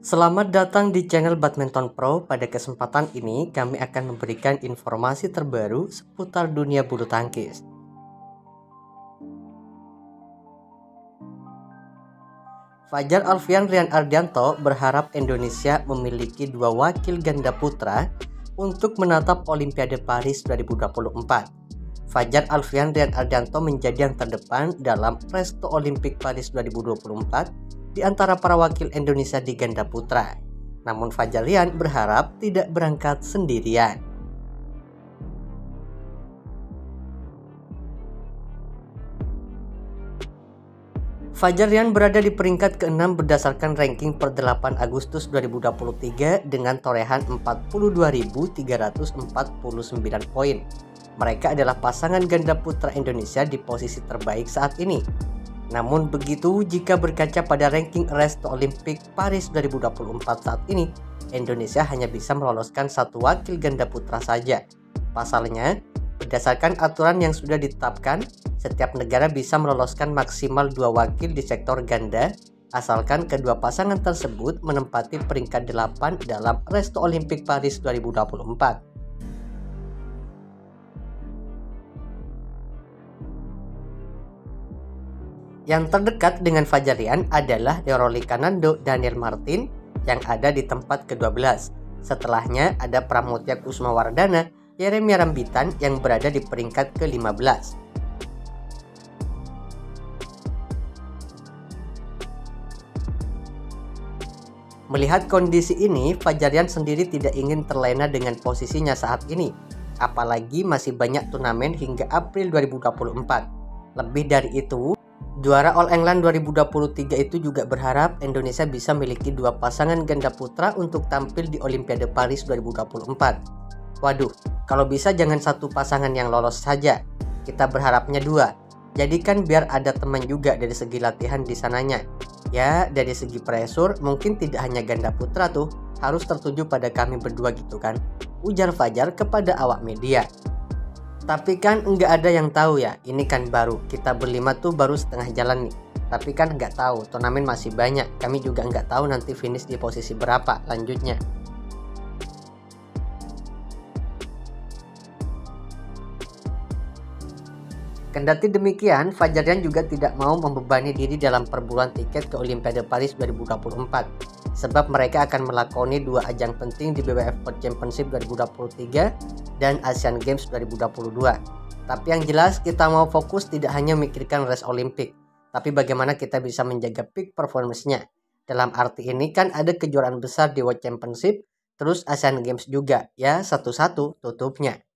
Selamat datang di channel Badminton Pro. Pada kesempatan ini kami akan memberikan informasi terbaru seputar dunia bulu tangkis. Fajar Alfian Rian Ardianto berharap Indonesia memiliki dua wakil ganda putra untuk menatap Olimpiade Paris 2024. Fajar Alfian Rian Ardianto menjadi yang terdepan dalam Resto Olimpik Paris 2024 di antara para wakil Indonesia di ganda putra. Namun Fajar Rian berharap tidak berangkat sendirian. Fajar Rian berada di peringkat ke-6 berdasarkan ranking per 8 Agustus 2023 dengan torehan 42.349 poin. Mereka adalah pasangan ganda putra Indonesia di posisi terbaik saat ini. Namun begitu, jika berkaca pada ranking Resto Olimpik Paris 2024 saat ini, Indonesia hanya bisa meloloskan satu wakil ganda putra saja. Pasalnya, berdasarkan aturan yang sudah ditetapkan, setiap negara bisa meloloskan maksimal 2 wakil di sektor ganda, asalkan kedua pasangan tersebut menempati peringkat 8 dalam Resto Olimpik Paris 2024. Yang terdekat dengan Fajar Rian adalah Leroy Kanando Daniel Martin yang ada di tempat ke-12. Setelahnya ada Pramutya Kusumawardana, Yeremia Rambitan yang berada di peringkat ke-15. Melihat kondisi ini, Fajar Rian sendiri tidak ingin terlena dengan posisinya saat ini. Apalagi masih banyak turnamen hingga April 2024. Lebih dari itu, juara All England 2023 itu juga berharap Indonesia bisa memiliki dua pasangan ganda putra untuk tampil di Olimpiade Paris 2024. Waduh, kalau bisa jangan satu pasangan yang lolos saja. Kita berharapnya dua. Jadi kan biar ada teman juga dari segi latihan di sananya. Ya, dari segi pressure mungkin tidak hanya ganda putra tuh harus tertuju pada kami berdua gitu kan, ujar Fajar kepada awak media. Tapi kan nggak ada yang tahu ya, ini kan baru, kita berlima tuh baru setengah jalan nih. Tapi kan nggak tahu, turnamen masih banyak, kami juga nggak tahu nanti finish di posisi berapa lanjutnya. Kendati demikian, Fajar Rian juga tidak mau membebani diri dalam perburuan tiket ke Olimpiade Paris 2024, sebab mereka akan melakoni dua ajang penting di BWF World Championship 2023 dan Asian Games 2022. Tapi yang jelas kita mau fokus tidak hanya memikirkan race Olimpik, tapi bagaimana kita bisa menjaga peak performance-nya. Dalam arti ini kan ada kejuaraan besar di World Championship, terus Asian Games juga, ya satu-satu tutupnya.